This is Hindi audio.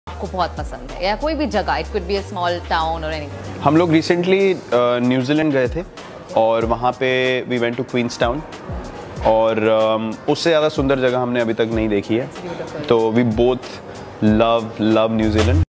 आपको बहुत पसंद है, या कोई भी जगह, it could be a small town और एनीथिंग? हम लोग रिसेंटली न्यूजीलैंड गए थे और वहाँ पे we went to Queenstown, और उससे ज़्यादा सुंदर जगह हमने अभी तक नहीं देखी है, तो वी बोथ लव न्यूजीलैंड।